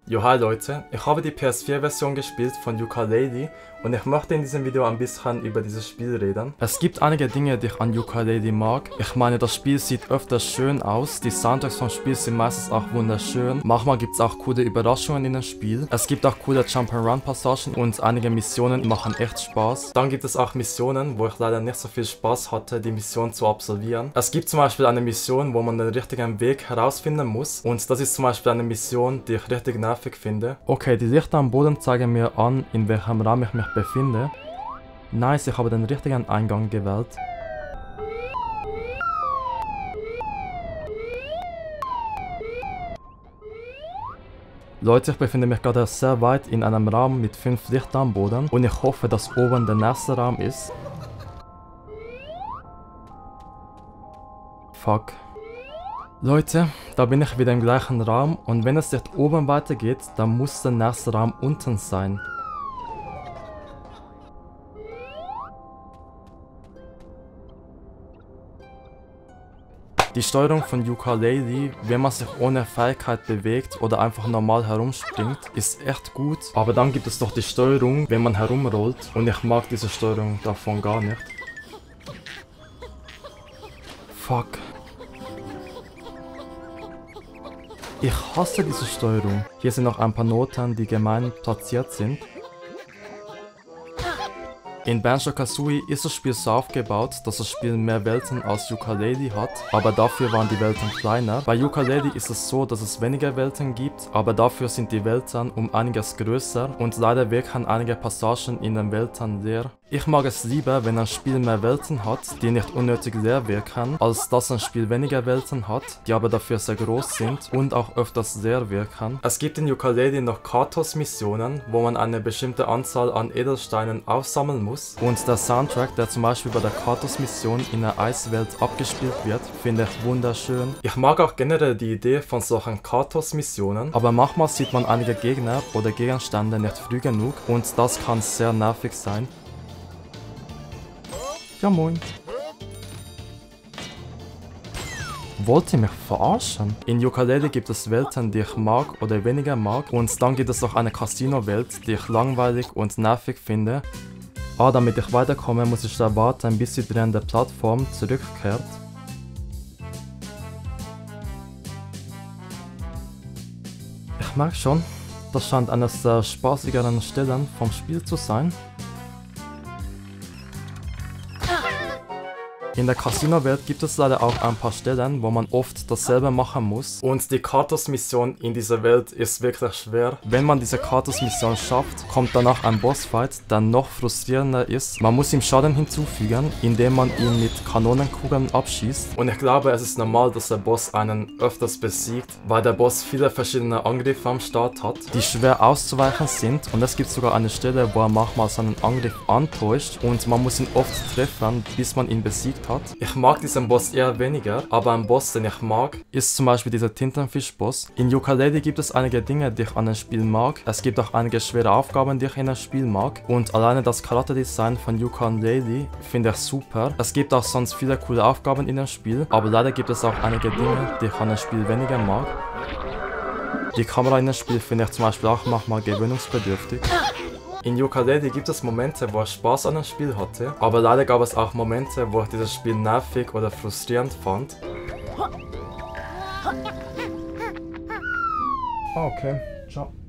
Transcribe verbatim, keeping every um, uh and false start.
Jo, hi Leute, ich habe die P S vier Version gespielt von Yooka-Laylee und ich möchte in diesem Video ein bisschen über dieses Spiel reden. Es gibt einige Dinge, die ich an Yooka-Laylee mag. Ich meine, das Spiel sieht öfters schön aus, die Soundtracks vom Spiel sind meistens auch wunderschön. Manchmal gibt es auch coole Überraschungen in dem Spiel. Es gibt auch coole Jump-and-Run-Passagen und einige Missionen machen echt Spaß. Dann gibt es auch Missionen, wo ich leider nicht so viel Spaß hatte, die Mission zu absolvieren. Es gibt zum Beispiel eine Mission, wo man den richtigen Weg herausfinden muss und das ist zum Beispiel eine Mission, die ich richtig nervig finde. Okay, die Lichter am Boden zeigen mir an, in welchem Raum ich mich befinde. Nice, ich habe den richtigen Eingang gewählt. Leute, ich befinde mich gerade sehr weit in einem Raum mit fünf Lichtern am Boden und ich hoffe, dass oben der nächste Raum ist. Fuck. Leute, da bin ich wieder im gleichen Raum und wenn es nicht oben weitergeht, dann muss der nächste Raum unten sein. Die Steuerung von Yooka-Laylee, wenn man sich ohne Fähigkeit bewegt oder einfach normal herumspringt, ist echt gut. Aber dann gibt es noch die Steuerung, wenn man herumrollt und ich mag diese Steuerung davon gar nicht. Fuck. Ich hasse diese Steuerung. Hier sind noch ein paar Noten, die gemein platziert sind. In Banjo-Kazooie ist das Spiel so aufgebaut, dass das Spiel mehr Welten als Yooka-Laylee hat, aber dafür waren die Welten kleiner. Bei Yooka-Laylee ist es so, dass es weniger Welten gibt, aber dafür sind die Welten um einiges größer und leider wirken einige Passagen in den Welten leer. Ich mag es lieber, wenn ein Spiel mehr Welten hat, die nicht unnötig leer wirken, als dass ein Spiel weniger Welten hat, die aber dafür sehr groß sind und auch öfters leer wirken. Es gibt in Yooka-Laylee noch Katos-Missionen, wo man eine bestimmte Anzahl an Edelsteinen aufsammeln muss. Und der Soundtrack, der zum Beispiel bei der Katos-Mission in der Eiswelt abgespielt wird, finde ich wunderschön. Ich mag auch generell die Idee von solchen Katos-Missionen, aber manchmal sieht man einige Gegner oder Gegenstände nicht früh genug und das kann sehr nervig sein. Ja moin. Wollt ihr mich verarschen? In Yooka-Laylee gibt es Welten, die ich mag oder weniger mag und dann gibt es auch eine Casino-Welt, die ich langweilig und nervig finde. Ah, damit ich weiterkomme, muss ich da warten, bis die drehende Plattform zurückkehrt. Ich merke schon, das scheint eines der spaßigeren Stellen vom Spiel zu sein. In der Casino-Welt gibt es leider auch ein paar Stellen, wo man oft dasselbe machen muss. Und die Katos-Mission in dieser Welt ist wirklich schwer. Wenn man diese Katos-Mission schafft, kommt danach ein Bossfight, der noch frustrierender ist. Man muss ihm Schaden hinzufügen, indem man ihn mit Kanonenkugeln abschießt. Und ich glaube, es ist normal, dass der Boss einen öfters besiegt, weil der Boss viele verschiedene Angriffe am Start hat, die schwer auszuweichen sind. Und es gibt sogar eine Stelle, wo er manchmal seinen Angriff antäuscht und man muss ihn oft treffen, bis man ihn besiegt hat. Ich mag diesen Boss eher weniger, aber ein Boss, den ich mag, ist zum Beispiel dieser Tintenfisch-Boss. In Yooka-Laylee gibt es einige Dinge, die ich an dem Spiel mag. Es gibt auch einige schwere Aufgaben, die ich in dem Spiel mag. Und alleine das Charakterdesign von Yooka-Laylee finde ich super. Es gibt auch sonst viele coole Aufgaben in dem Spiel, aber leider gibt es auch einige Dinge, die ich an dem Spiel weniger mag. Die Kamera in dem Spiel finde ich zum Beispiel auch manchmal gewöhnungsbedürftig. In Yooka-Laylee gibt es Momente, wo ich Spaß an dem Spiel hatte, aber leider gab es auch Momente, wo ich dieses Spiel nervig oder frustrierend fand. Okay, ciao.